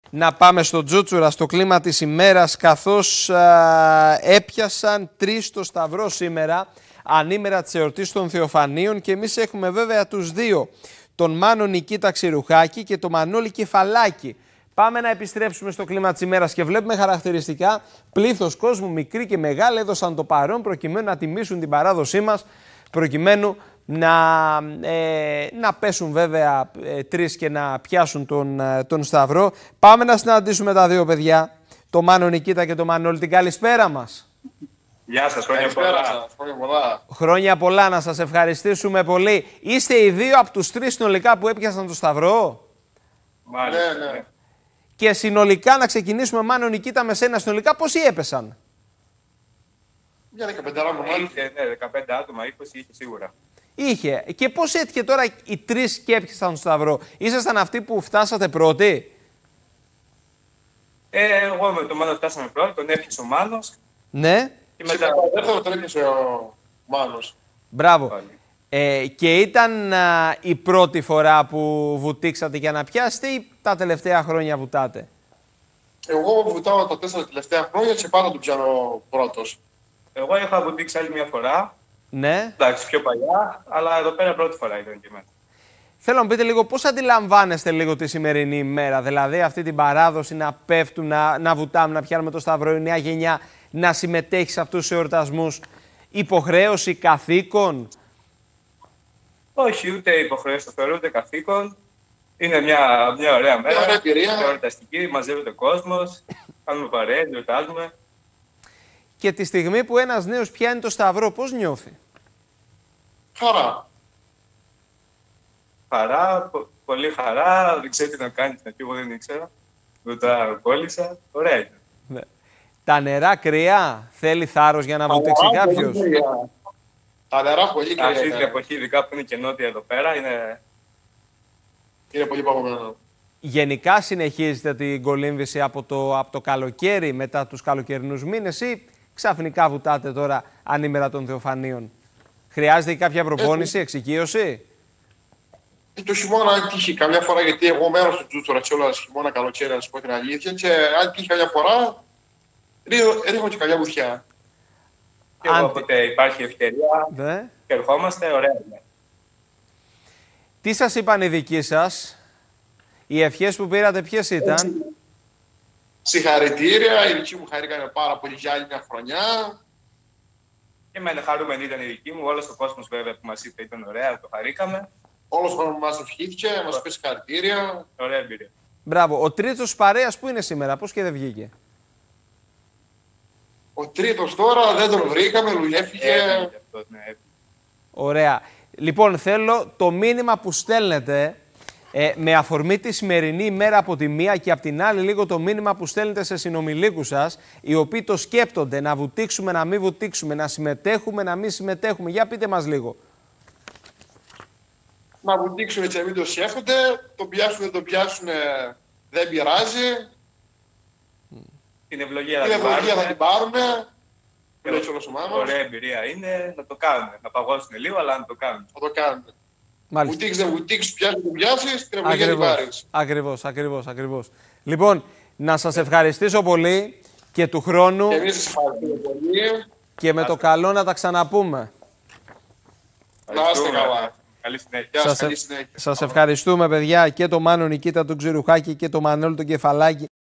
Να πάμε στο Τζούτσουρα, στο κλίμα της ημέρας, καθώς έπιασαν 3 το Σταυρό σήμερα, ανήμερα της εορτής των Θεοφανίων, και εμείς έχουμε βέβαια τους δύο, τον Μάνο Νικήτα Ξηρουχάκη και τον Μανώλη Κεφαλάκη. Πάμε να επιστρέψουμε στο κλίμα της ημέρας και βλέπουμε χαρακτηριστικά πλήθος κόσμου, μικροί και μεγάλοι, έδωσαν το παρόν προκειμένου να τιμήσουν την παράδοσή μας, προκειμένου να πέσουν βέβαια 3 και να πιάσουν τον Σταυρό. Πάμε να συναντήσουμε τα δύο παιδιά, το Μάνο Νικήτα και το Μανώλη. Την καλησπέρα μας. Γεια σας, χρόνια πολλά. Χρόνια πολλά, να σας ευχαριστήσουμε πολύ. Είστε οι δύο από τους 3 συνολικά που έπιασαν το Σταυρό. Μάλιστα, ναι. Και συνολικά, να ξεκινήσουμε, Μάνο Νικήτα, με σένα, συνολικά πόσοι έπεσαν? Για 15 άτομα, ναι, 15 άτομα, 20 είχε σίγουρα. Είχε. Και πώς έτυχε τώρα οι 3 και έπιασαν τον Σταυρό? Ήσασταν αυτοί που φτάσατε πρώτοι? Εγώ με τον Μάνο φτάσαμε πρώτοι, τον έπιασε ο Μάνος. Ναι. Και μετά δεύτερο τον έπιασε ο Μάνος. Μπράβο. Και ήταν η πρώτη φορά που βουτήξατε για να πιάσετε ή τα τελευταία χρόνια βουτάτε? Εγώ βουτάω τα 4 τελευταία χρόνια και πάντα τον πιάνω πρώτος. Εγώ είχα βουτήξει άλλη μια φορά. Ναι. Εντάξει, πιο παλιά, αλλά εδώ πέρα πρώτη φορά ήταν και εμένα. Θέλω να μου πείτε λίγο πώς αντιλαμβάνεστε λίγο τη σημερινή ημέρα, δηλαδή αυτή την παράδοση να πέφτουν, να βουτάμε, να πιάνουμε το Σταυρό, η νέα γενιά να συμμετέχει σε αυτούς τους εορτασμούς, υποχρέωση, καθήκον? Όχι, ούτε υποχρέωση το θεωρώ, ούτε καθήκον. Είναι μια ωραία μέρα. Ωραία εμπειρία. Εορταστική, μαζεύεται ο κόσμος, κάνουμε παρέες, εορτάζουμε. Και τη στιγμή που ένας νέος πιάνει το Σταυρό, πώς νιώθει? Χαρά. Χαρά, πολύ χαρά. Δεν ξέρω τι να κάνει, εγώ δεν ήξερα. Μετά κόλλησα. Ωραία ήταν. Ναι. Τα νερά κρύα, θέλει θάρρος για να βουτήξει κάποιος? Τα νερά πολύ κρύα. Αυτή την εποχή, ειδικά που είναι και νότια εδώ πέρα, είναι πολύ παγωμένο. Γενικά συνεχίζετε την κολύμβηση από το καλοκαίρι, μετά τους καλοκαιρινούς μήνες, ή ξαφνικά βουτάτε τώρα ανήμερα των Θεοφανίων? Χρειάζεται κάποια προπόνηση, εξοικείωση? Το χειμώνα, αν τύχει καμιά φορά, γιατί εγώ μένω στο Τζούτσουρα κιόλας χειμώνα, καλοκαίρι, να σου πω την αλήθεια, και αν τύχει καμιά φορά, ρίχνω και καμιά βουτιά. Και όποτε υπάρχει ευκαιρία, ναι, και ερχόμαστε, ωραία είναι. Τι σας είπαν οι δικοί σας? Οι ευχές που πήρατε ποιες ήταν? Συγχαρητήρια, οι δικοί μου χαρήκανε πάρα πολύ για άλλη μια χρονιά. Και εμένα χαρούμενη ήταν η δική μου, όλος ο κόσμος βέβαια που μας είπε ήταν ωραία, το χαρήκαμε. Όλος ο κόσμος μας ευχήθηκε, μας πει συγχαρητήρια. Ωραία εμπειρία. Μπράβο. Ο τρίτος παρέας που είναι σήμερα, πώς και δεν βγήκε? Ο τρίτος τώρα δεν τον βρήκαμε, λουλεύτηκε. Ναι. Ωραία. Λοιπόν, θέλω το μήνυμα που στέλνετε με αφορμή τη σημερινή ημέρα από τη μία, και από την άλλη λίγο το μήνυμα που στέλνετε σε συνομιλίκους σας, οι οποίοι το σκέπτονται, να βουτήξουμε, να μην βουτήξουμε, να συμμετέχουμε, να μην συμμετέχουμε. Για πείτε μας λίγο. Να βουτήξουν έτσι, να μην το σκέφτονται, τον πιάσουν, δεν τον πιάσουν, δεν πειράζει. Την ευλογία θα την πάρουμε. Ωραία εμπειρία είναι, να το κάνουμε. Να παγώσουν λίγο, αλλά να το κάνουμε. Θα το κάνουμε. Μάλιστα. Δεν βουτήξεις, πιάσεις, δεν πιάσεις, την ευλογία την πάρεις. Ακριβώς. Λοιπόν, να σας ευχαριστήσω πολύ και του χρόνου. Και εμείς σας ευχαριστούμε πολύ. Και με το καλό να τα ξαναπούμε. Να είστε καλά. Καλή συνέχεια. Σας ευχαριστούμε, παιδιά, και το Μάνο Νικήτα τον Ξηρουχάκη και το Μανώλη τον Κεφαλάκη.